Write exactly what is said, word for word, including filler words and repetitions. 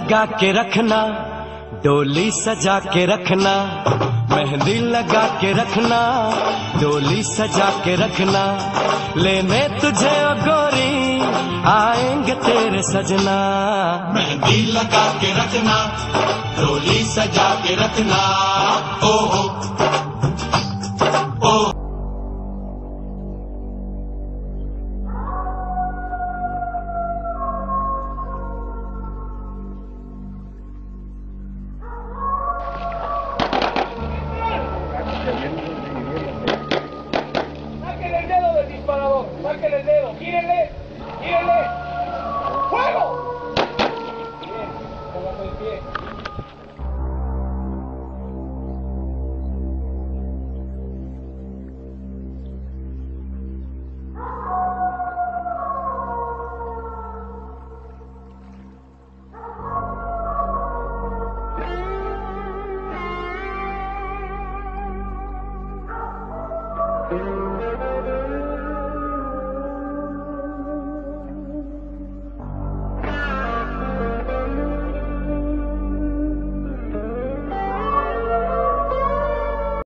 लगा के रखना, डोली सजा के रखना, मेहंदी लगा के रखना, डोली सजा के रखना, लेने तुझे ओ गोरी आएंगे तेरे सजना। मेहंदी लगा के रखना, डोली सजा के रखना, ओ हो ओ। ¡Sáquenle el dedo del disparador! ¡Sáquenle el dedo! ¡Gírenle! ¡Gírenle! ¡Fuego! Bien, póngase de pie. Thank you.